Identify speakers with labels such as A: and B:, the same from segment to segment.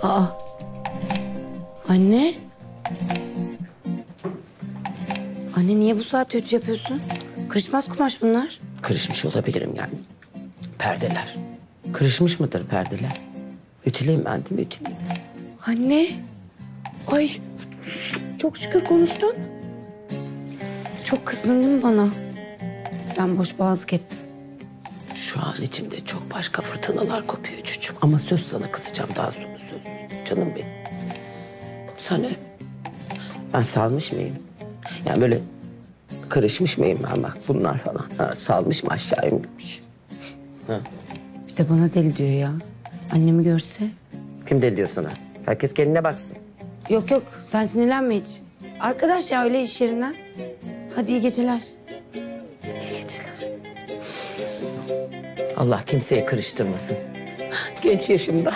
A: Aa. Anne. Anne niye bu saatte ütü yapıyorsun? Kırışmaz kumaş bunlar.
B: Kırışmış olabilirim yani. Perdeler. Kırışmış mıdır perdeler? Ütüleyim ben değil mi? Ütüleyim.
A: Anne. Ay. Çok şükür konuştun. Çok kızdın değil mi bana? Ben boş boğazlık ettim.
B: Şu an içimde çok başka fırtınalar kopuyor çocuğum. Ama söz sana kızacağım daha sonra söz. Canım benim. Sana ben salmış mıyım? Yani böyle kırışmış mıyım ben bak bunlar falan. Ha, salmış mı aşağı inmiş? Ha.
A: Bir de bana deli diyor ya. Annemi görse.
B: Kim deli diyor sana? Herkes kendine baksın.
A: Yok yok sen sinirlenme hiç. Arkadaş ya öyle iş yerinden. Hadi iyi geceler. İyi geceler.
B: Allah kimseyi kırıştırmasın. Genç yaşımda.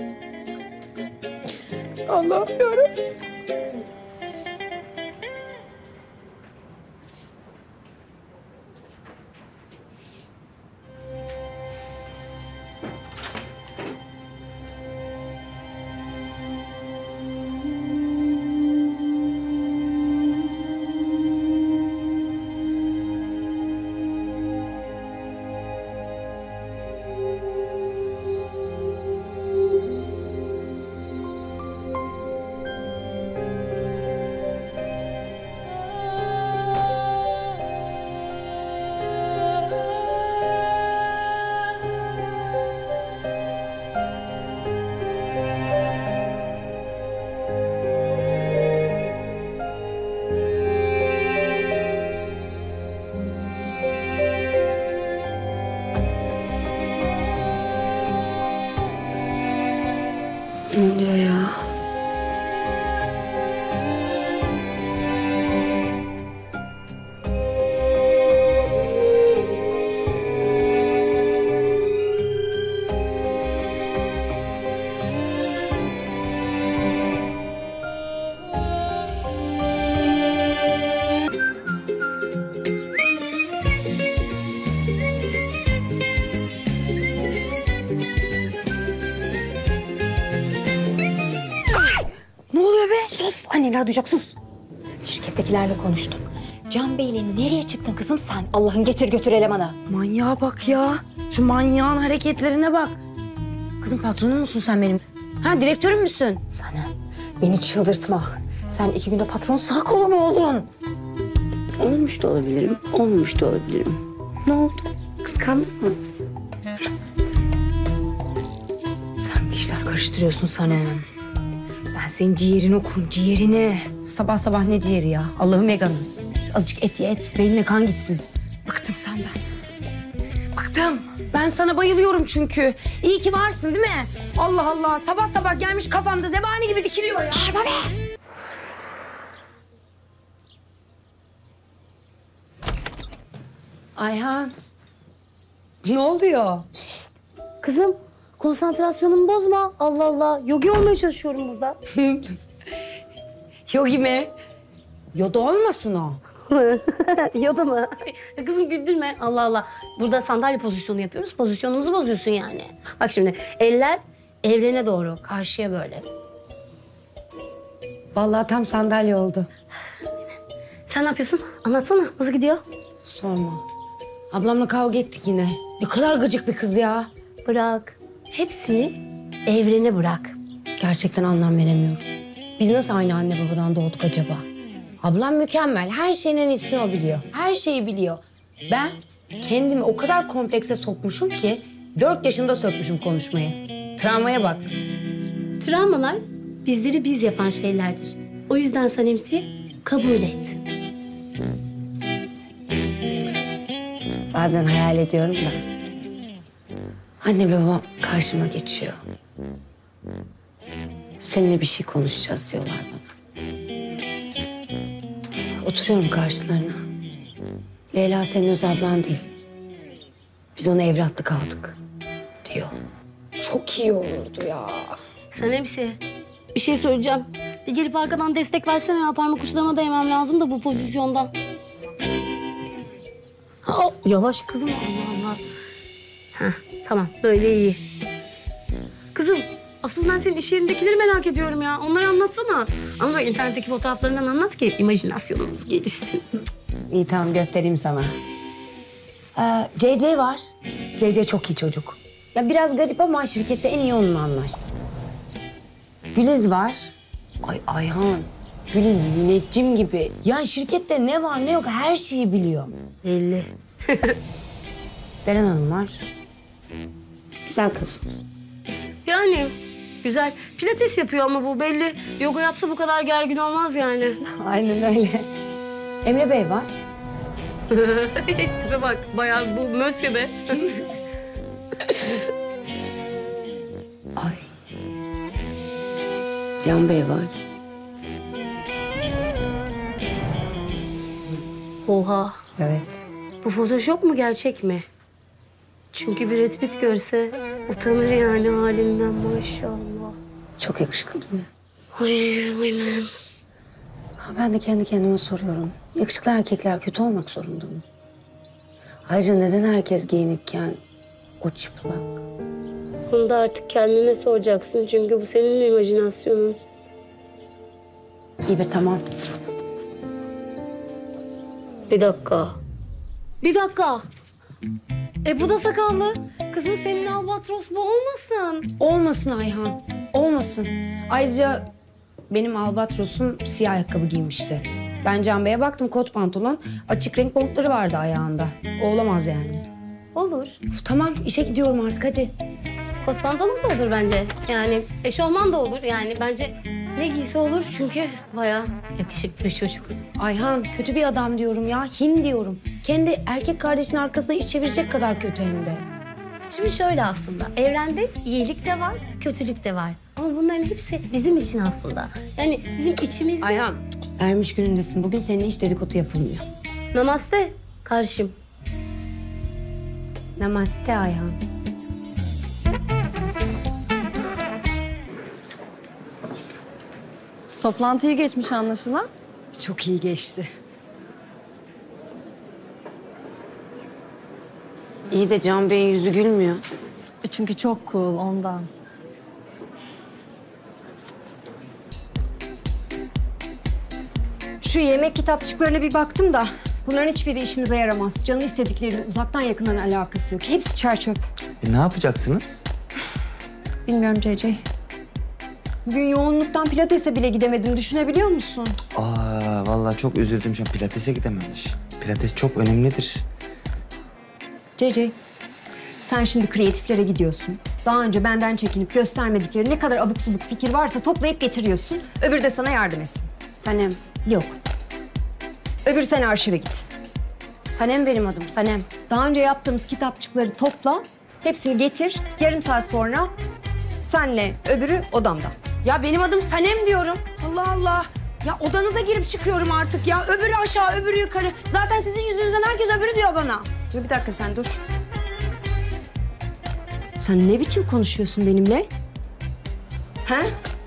B: Allah'ım yarabbim.
A: Ne oluyor ya? Ne oluyor be? Sus! Anneler duyacak, sus!
C: Şirkettekilerle konuştum. Can Bey'le nereye çıktın kızım sen? Allah'ın getir götür elemanı.
A: Manyağa bak ya. Şu manyağın hareketlerine bak. Kızım patronum musun sen benim? Ha direktörüm müsün?
C: Sana beni çıldırtma. Sen 2 günde patron sağ kolu mu oldun?
A: Olmuş da olabilirim, olmamış da olabilirim. Ne oldu? Kıskandın mı?
C: Sen bir işler karıştırıyorsun Sanem. Ben senin ciğerini okurum, ciğerini.
A: Sabah sabah ne ciğeri ya? Allah'ım veganım. Azıcık et ye et, beynine kan gitsin.
C: Bıktım senden.
A: Bıktım. Ben sana bayılıyorum çünkü. İyi ki varsın değil mi? Allah Allah, sabah sabah gelmiş kafamda zebani gibi dikiliyor ya.
C: Bağırma be!
A: Ayhan. Ne oluyor?
D: Şşt! Kızım, konsantrasyonumu bozma. Allah Allah, yogi olmaya çalışıyorum burada.
A: Yogi mi? Yoda olmasın o.
D: Yoda mı? Kızım güldürme. Allah Allah. Burada sandalye pozisyonu yapıyoruz. Pozisyonumuzu bozuyorsun yani. Bak şimdi, eller evrene doğru, karşıya böyle.
A: Vallahi tam sandalye oldu.
D: Sen ne yapıyorsun? Anlatsana, nasıl gidiyor?
A: Sorma. Ablamla kavga ettik yine. Ne kadar gıcık bir kız ya.
D: Bırak. Hepsini evrene bırak.
A: Gerçekten anlam veremiyorum. Biz nasıl aynı anne babadan doğduk acaba? Ablam mükemmel. Her şeyin en iyisini o biliyor. Her şeyi biliyor. Ben kendimi o kadar komplekse sokmuşum ki 4 yaşında sökmüşüm konuşmayı. Travmaya bak.
D: Travmalar bizleri biz yapan şeylerdir. O yüzden Sanemsi kabul et.
A: Bazen hayal ediyorum da. Annem ve babam karşıma geçiyor. Seninle bir şey konuşacağız diyorlar bana. Oturuyorum karşılarına. Leyla senin öz ablan değil. Biz ona evlatlık aldık diyor. Çok iyi olurdu ya.
D: Sanemsi, bir şey söyleyeceğim. Bir gelip arkadan destek versene ya. Parmak uçlarıma değmem lazım da bu pozisyonda. Yavaş kızım. Allah Allah. Heh, tamam, böyle iyi. Kızım, Asıl ben senin iş yerindekileri merak ediyorum ya. Onları anlatsana. Ama böyle internetteki fotoğraflarından anlat ki imajinasyonumuz gelişsin.
A: İyi tamam göstereyim sana. CC var. CC çok iyi çocuk. Ya biraz garip ama şirkette en iyi onunla anlaştım. Güliz var. Ay Ayhan. Güliz müneccim gibi. Yani şirkette ne var ne yok her şeyi biliyor.
D: Belli.
A: Deren Hanım var. Güzel kız.
D: Yani güzel. Pilates yapıyor ama bu belli. Yoga yapsa bu kadar gergin olmaz yani.
A: Aynen öyle. Emre Bey var.
D: Tipe bak bayağı bu mösyö be.
A: Ay. Can Bey var.
D: Oha.
A: Evet.
D: Bu Photoshop mu gerçek mi? Çünkü bir Brad Pitt görse utanır yani halinden maşallah.
A: Çok yakışıklı değil mi?
D: Ay aynen.
A: Ben de kendi kendime soruyorum. Yakışıklı erkekler kötü olmak zorunda mı? Ayrıca neden herkes giyinikken o çıplak?
D: Bunu da artık kendine soracaksın çünkü bu senin imajinasyonun.
A: İyi be tamam.
D: Bir dakika. Bir dakika. Bu da sakallı. Kızım senin albatros bu olmasın.
A: Olmasın Ayhan. Olmasın. Ayrıca benim albatrosum siyah ayakkabı giymişti. Ben Can Bey'e baktım kot pantolon. Açık renk montları vardı ayağında. O olamaz yani.
D: Olur.
A: Tamam işe gidiyorum artık hadi.
D: Kot pantolon da olur bence. Yani eşofman da olur. Yani bence ne giysi olur çünkü bayağı yakışıklı bir çocuk.
A: Ayhan kötü bir adam diyorum ya. Hin diyorum. Kendi erkek kardeşinin arkasına iş çevirecek kadar kötü hem de.
D: Şimdi şöyle aslında. Evrende iyilik de var, kötülük de var. Ama bunların hepsi bizim için aslında. Yani bizim içimizde.
A: Ayhan ermiş günündesin. Bugün seninle hiç dedikodu yapılmıyor.
D: Namaste karşım.
A: Namaste Ayhan.
E: Toplantıyı geçmiş anlaşılan.
A: Çok iyi geçti. İyi de Can Bey'in yüzü gülmüyor.
E: Çünkü çok cool ondan.
F: Şu yemek kitapçıklarına bir baktım da bunların hiçbiri işimize yaramaz. Canı istediklerinin uzaktan yakından alakası yok. Hepsi çer çöp.
G: Ne yapacaksınız?
F: Bilmiyorum CC. Bugün yoğunluktan pilatese bile gidemedim. Düşünebiliyor musun?
G: Vallahi çok üzüldüm şu an. Pilates'e gidememiş. Pilates çok önemlidir.
F: CC, sen şimdi kreatiflere gidiyorsun. Daha önce benden çekinip göstermedikleri ne kadar abuk subuk fikir varsa toplayıp getiriyorsun. Öbürü de sana yardım etsin.
A: Sanem.
F: Yok. Öbür sen arşive git.
A: Sanem benim adım Sanem.
F: Daha önce yaptığımız kitapçıkları topla. Hepsini getir. Yarım saat sonra senle öbürü odamda.
A: Ya benim adım Sanem diyorum. Allah Allah. Ya odanıza girip çıkıyorum artık ya. Öbürü aşağı, öbürü yukarı. Zaten sizin yüzünüzden herkes öbürü diyor bana.
F: Dur bir dakika sen dur. Sen ne biçim konuşuyorsun benimle?
A: He?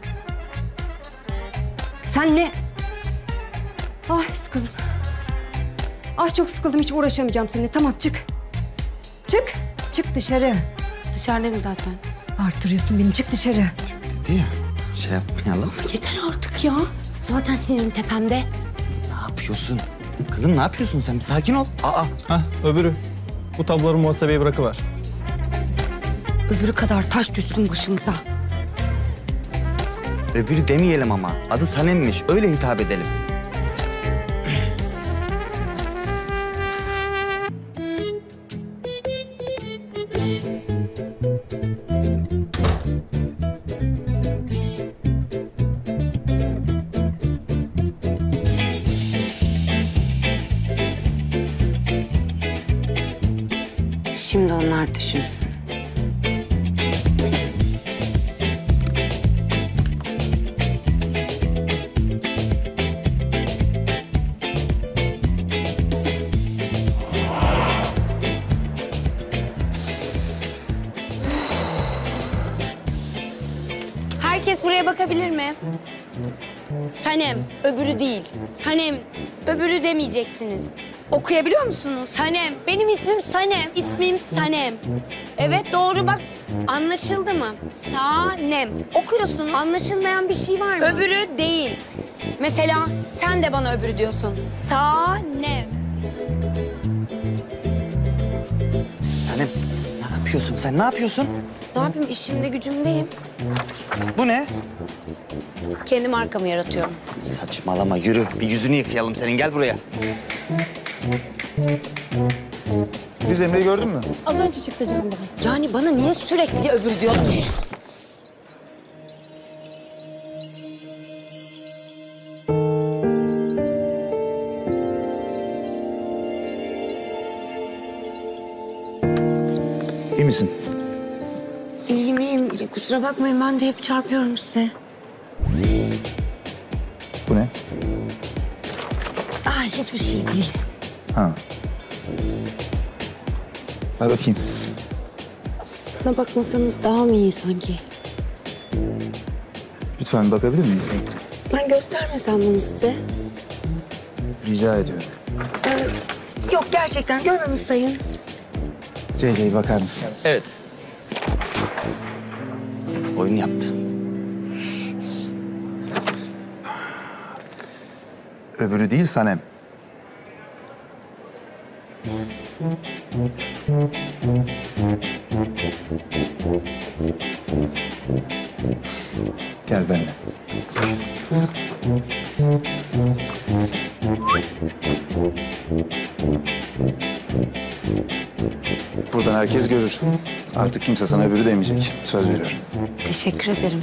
F: Sen ne? Ay sıkıldım. Ay çok sıkıldım hiç uğraşamayacağım seninle. Tamam çık. Çık. Çık dışarı.
A: Dışarıdayım zaten.
F: Artırıyorsun beni çık dışarı.
G: Değil ya. Şey yapmayalım.
A: Yeter artık ya. Zaten sinirim tepemde.
G: Ne yapıyorsun? Kızım ne yapıyorsun sen? Bir sakin ol.
H: Hah, öbürü. Bu tabloları muhasebeye bırakıver.
A: Öbürü kadar taş düşsün başınıza.
G: Öbürü demeyelim ama. Adı Sanem'miş. Öyle hitap edelim.
A: Şimdi onlar düşünsün. Herkes buraya bakabilir mi? Sanem, öbürü değil. Sanem, öbürü demeyeceksiniz. Okuyabiliyor musunuz? Sanem, benim ismim Sanem. İsmim Sanem. Evet doğru bak. Anlaşıldı mı? Sanem. Okuyorsunuz. Anlaşılmayan bir şey var mı? Öbürü değil. Mesela sen de bana öbürü diyorsun. Sanem.
G: Sanem ne yapıyorsun sen? Ne yapıyorsun?
A: Ne yapayım? İşimde gücümdeyim.
G: Bu ne?
A: Kendi markamı yaratıyorum.
G: Saçmalama yürü. Bir yüzünü yıkayalım senin. Gel buraya.
I: Biz Emre'yi gördün mü?
E: Az önce çıktı Can Bey.
A: Yani bana niye sürekli öbürü diyor ki?
I: İyi misin?
A: İyiyim iyiyim. Kusura bakmayın ben de hep çarpıyorum size.
I: Bu ne?
A: Ay hiçbir şey değil.
I: Ha. Ver bakayım.
A: Aslına bakmasanız daha mı iyi sanki?
I: Lütfen bakabilir miyim?
A: Ben göstermesem bunu size.
I: Rica ediyorum.
A: Yok gerçekten görmemiş sayın.
I: CC'ye bakar mısın?
G: Evet. Oyun yaptı.
I: Öbürü değil Sanem. Gel benimle. Buradan herkes görür. Artık kimse sana öbürü demeyecek. Söz veriyorum.
A: Teşekkür ederim.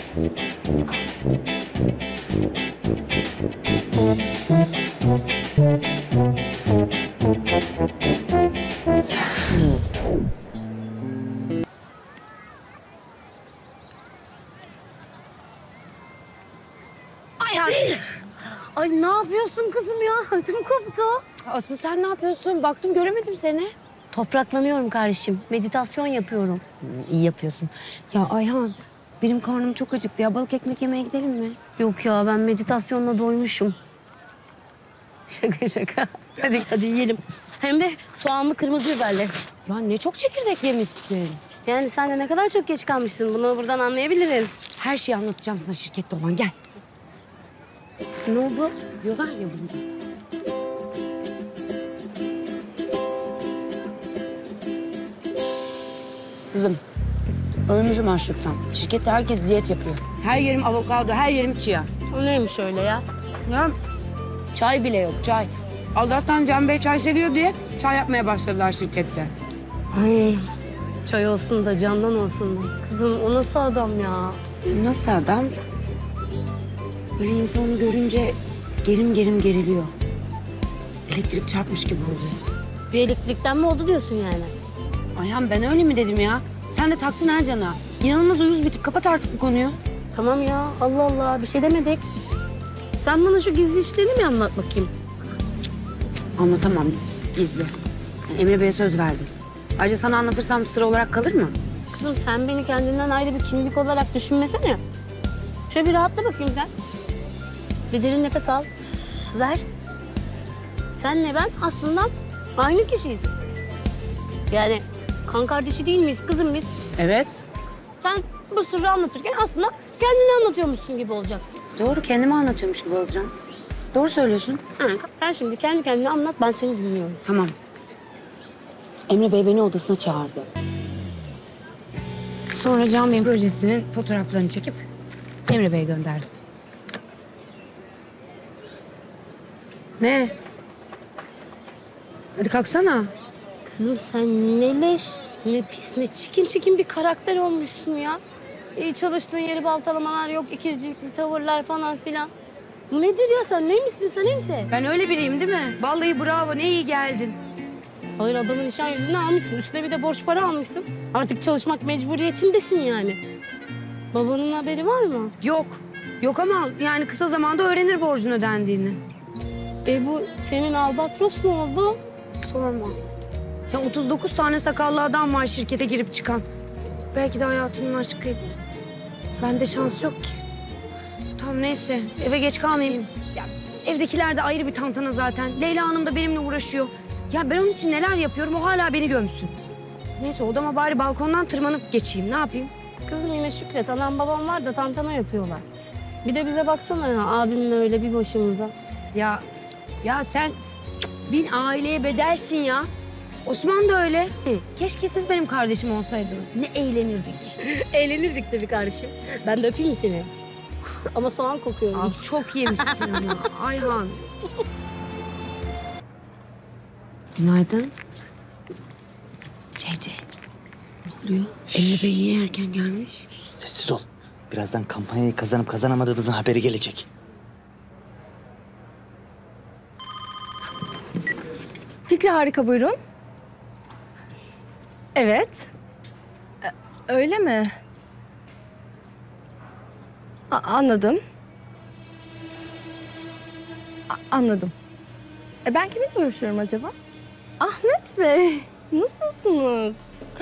D: Ay ne yapıyorsun kızım ya? Ödüm koptu.
A: Asıl sen ne yapıyorsun? Baktım göremedim seni.
D: Topraklanıyorum kardeşim. Meditasyon yapıyorum.
A: İyi yapıyorsun. Ya Ayhan benim karnım çok acıktı ya. Balık ekmek yemeye gidelim mi?
D: Yok ya ben meditasyonla doymuşum. Şaka şaka. Hadi yiyelim. Hem de soğanlı kırmızı biberle.
A: Ya ne çok çekirdek yemişsin.
D: Yani sen de ne kadar çok geç kalmışsın. Bunu buradan anlayabilirim.
A: Her şeyi anlatacağım sana şirkette olan. Gel.
D: Ne oldu?
A: Diyorlar ya bunu. Kızım, ölmüşüm açlıktan. Şirkette herkes diyet yapıyor. Her yerim avokado, her yerim chia.
D: O neymiş öyle ya?
A: Ya çay bile yok, çay. Allah'tan Can Bey çay seviyor diye çay yapmaya başladılar şirkette.
D: Ay, çay olsun da candan olsun da. Kızım o nasıl adam ya?
A: Nasıl adam? Böyle insanı görünce gerim gerim geriliyor. Elektrik çarpmış gibi oluyor.
D: Bir elektrikten mi oldu diyorsun yani?
A: Ayhan ben öyle mi dedim ya? Sen de taktın her cana. İnanılmaz uyuz bir tip. Kapat artık bu konuyu.
D: Tamam ya Allah Allah bir şey demedik. Sen bana şu gizli işlerini mi anlat bakayım?
A: Anlatamam. Gizli. Emre Bey'e söz verdim. Ayrıca sana anlatırsam sır olarak kalır mı?
D: Kızım sen beni kendinden ayrı bir kimlik olarak düşünmesene. Şöyle bir rahatla bakayım sen. Bir derin nefes al. Ver. Senle ben aslında aynı kişiyiz. Yani kan kardeşi değil miyiz kızım biz?
A: Evet.
D: Sen bu sırrı anlatırken aslında kendini anlatıyormuşsun gibi olacaksın.
A: Doğru. Kendime anlatıyormuş gibi olacağım. Doğru söylüyorsun.
D: Hı. Sen şimdi kendi kendine anlat ben seni dinliyorum.
A: Tamam. Emre Bey beni odasına çağırdı. Sonra Can Bey'in projesinin fotoğraflarını çekip Emre Bey'e gönderdim. Ne? Hadi kalksana.
D: Kızım sen ne leş, ne pis, ne çirkin bir karakter olmuşsun ya. İyi çalıştığın yeri baltalamalar yok, ikircilikli tavırlar falan filan. Bu nedir ya sen neymişsin sen neymişsin?
A: Ben öyle biriyim değil mi? Vallahi bravo ne iyi geldin.
D: Hayır adamın nişan yüzüğünü almışsın, üstüne bir de borç para almışsın. Artık çalışmak mecburiyetindesin yani. Babanın haberi var mı?
A: Yok. Yok ama yani kısa zamanda öğrenir borcun ödendiğini.
D: Bu senin albatros mu oldu?
A: Sorma. Ya 39 tane sakallı adam var şirkete girip çıkan. Belki de hayatımın aşkıydı. Bende şans yok ki. Tamam neyse eve geç kalmayayım. Ya, evdekiler de ayrı bir tantana zaten. Leyla Hanım da benimle uğraşıyor. Ya ben onun için neler yapıyorum o hala beni gömsün. Neyse odama bari balkondan tırmanıp geçeyim. Ne yapayım?
D: Kızım yine şükret. Anam babam var da tantana yapıyorlar. Bir de bize baksana ya abimle öyle bir başımıza.
A: Ya sen bin aileye bedelsin ya. Osman da öyle. Keşke siz benim kardeşim olsaydınız. Ne eğlenirdik.
D: Eğlenirdik tabii kardeşim. Ben de öpeyim mi seni? Ama soğan kokuyorum.
A: Aa, çok yemişsin ama Ayhan. Günaydın. CC. Ne oluyor? Emre Bey niye erken gelmiş?
G: Sessiz ol. Birazdan kampanyayı kazanıp kazanamadığımızın haberi gelecek.
E: Fikri harika, buyurun. Evet. Öyle mi? Anladım. Anladım. Ben kiminle görüşüyorum acaba? Ahmet Bey, nasılsınız?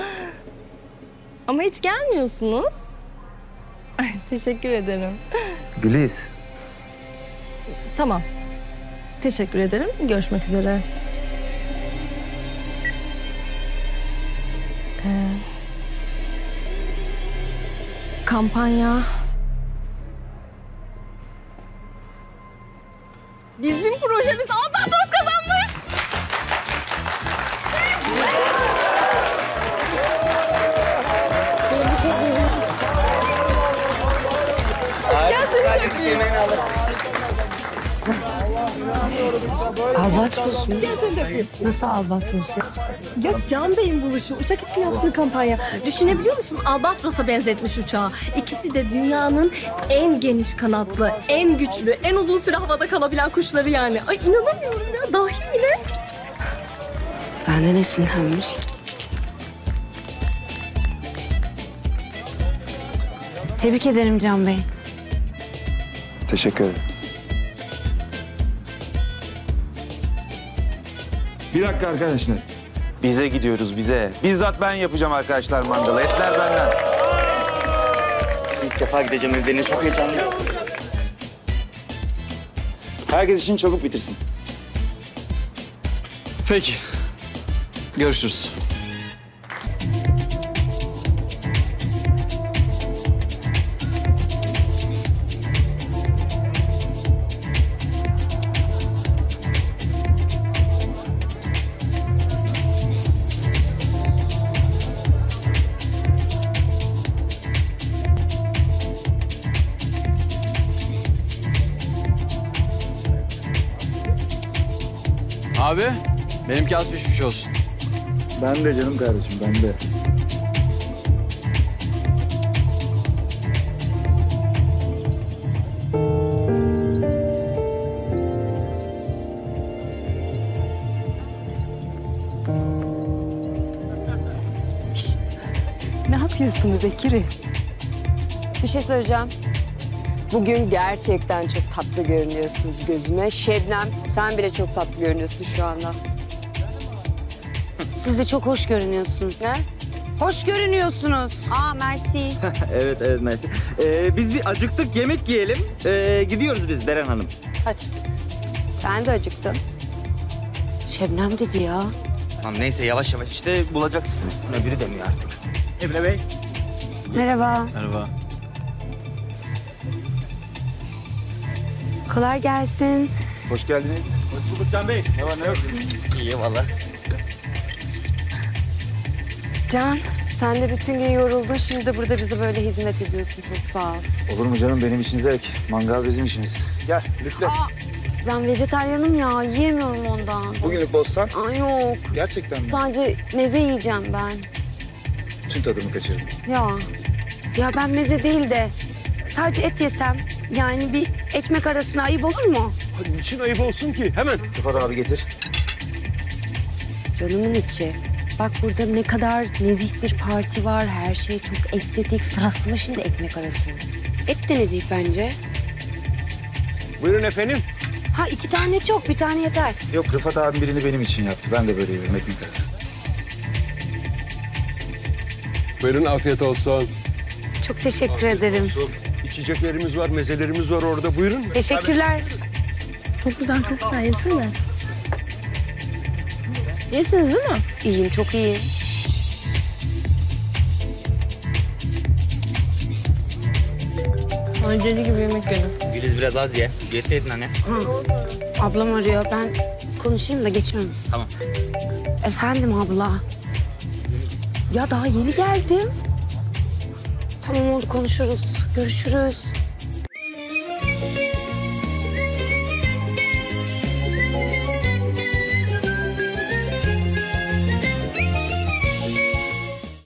E: Ama hiç gelmiyorsunuz. Ay, teşekkür ederim.
G: Güliz.
E: Tamam. Teşekkür ederim. Görüşmek üzere. Kampanya. Bizim projemiz Albatros kazanmış.
A: Albatros mu? Nasıl Albatros ya?
E: Ya Can Bey'in buluşu, uçak için yaptığı kampanya. Düşünebiliyor musun? Albatros'a benzetmiş uçağı. İkisi de dünyanın en geniş kanatlı, en güçlü, en uzun süre havada kalabilen kuşları yani. Ay inanamıyorum ya, dahi bile.
A: Benden esinlenmiş. Tebrik ederim Can Bey.
I: Teşekkür ederim. Bir dakika arkadaşlar. Bize gidiyoruz bize. Bizzat ben yapacağım arkadaşlar mangalı. Etler benden.
G: İlk defa gideceğim evlerine, çok heyecanlıyım.
I: Herkes işini çabuk bitirsin.
H: Peki. Görüşürüz. Abi, benimki az pişmiş olsun.
I: Ben de canım kardeşim, ben de.
F: Ne yapıyorsunuz Ekiri? Bir şey söyleyeceğim. Bugün gerçekten çok tatlı görünüyorsunuz gözüme. Şebnem, sen bile çok tatlı görünüyorsun şu anda.
A: Siz de çok hoş görünüyorsunuz.
F: Ne?
A: Hoş görünüyorsunuz.
F: Aa, mersi.
G: Evet, mersi. Biz bir acıktık, yemek yiyelim. Gidiyoruz biz Beren Hanım.
F: Hadi. Ben de acıktım.
A: Şebnem dedi ya.
G: Tamam neyse, yavaş yavaş işte bulacaksın. Biri demiyor artık. Emre Bey.
A: Merhaba.
H: Merhaba.
A: Kolay gelsin.
I: Hoş geldiniz.
G: Hoş bulduk Can Bey. Ne var ne yok? İyi valla.
F: Can, sen de bütün gün yoruldun. Şimdi de burada bize böyle hizmet ediyorsun. Çok sağ ol.
I: Olur mu canım, benim için zevk. Mangal bizim işimiz. Gel lütfen.
F: Ben vejetaryenim ya. Yiyemiyorum ondan.
I: Bugünlük bozsan.
F: Ay yok.
I: Gerçekten mi?
F: Sadece meze yiyeceğim ben.
I: Tüm tadımı kaçırdım.
A: Ya ben meze değil de sadece et yesem, yani bir ekmek arasına ayıp olur mu?
H: Niçin ayıp olsun ki? Hemen.
I: Rıfat abi getir.
A: Canımın içi. Bak burada ne kadar nezih bir parti var. Her şey çok estetik. Sırası mı şimdi ekmek arasında? Et de nezih bence.
H: Buyurun efendim.
A: Ha 2 tane çok, bir tane yeter.
I: Yok, Rıfat abim birini benim için yaptı. Ben de böyle yiyorum ekmek arası.
H: Buyurun, afiyet olsun.
A: Çok teşekkür ederim.
H: İçeceklerimiz var, mezelerimiz var orada. Buyurun.
A: Teşekkürler.
E: Çok güzel, çok güzel. Yesene. İyisiniz değil mi?
A: İyiyim, çok iyiyim. Ay deli gibi yemek yedim.
G: Güliz biraz az ye. Yeseydin anne.
A: Ablam arıyor. Ben konuşayım da geçiyorum.
G: Tamam.
A: Efendim abla. Ya daha yeni geldim. Tamam oldu konuşuruz. Görüşürüz.